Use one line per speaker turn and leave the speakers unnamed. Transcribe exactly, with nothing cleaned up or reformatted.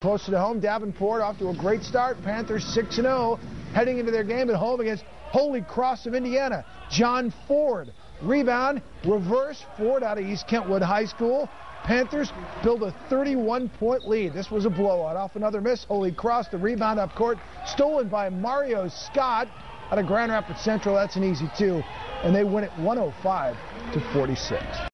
Closer to home, Davenport off to a great start. Panthers six and oh heading into their game at home against Holy Cross of Indiana. John Ford. Rebound, reverse, Ford out of East Kentwood High School. Panthers build a thirty-one point lead. This was a blowout. Off another miss, Holy Cross, the rebound up court, stolen by Mario Scott out of Grand Rapids Central. That's an easy two. And they win it one oh five to forty-six.